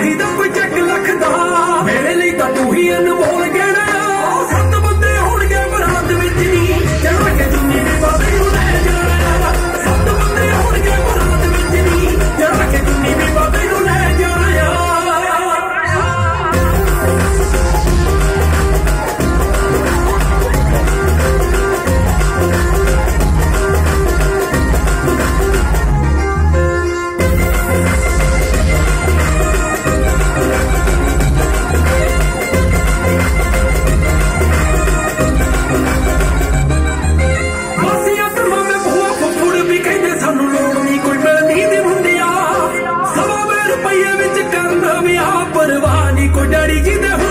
ਚਾਹੀਦਾ ਕੋਈ ਚੱਕ ਲੱਖ ਦਾ ਮੇਰੇ ਲਈ ਤਾਂ ਤੂੰ ਹੀ ਅਨਮੋਲ ਗਹਿਣਾ ਆ। 7 ਬੰਦੇ ਹੋਣਗੇ ਬਰਾਤ ਵਿੱਚ ਨੀ ਚੜਾ ਕੇ ਚੁੰਨੀ ਵੀ ਬਾਬੇ ਨੂੰ ਲੈ ਜਾਣਾ। 7 ਬੰਦੇ ਹੋਣਗੇ ਬਰਾਤ ਵਿੱਚ ਨੀ ਚੜਾ ਕੇ ਚੁੰਨੀ ਵੀ ਬਾਬੇ ਨੂੰ ਲੈ ਜਾਣਾ। परवाह नहीं कोई डरी जिंदे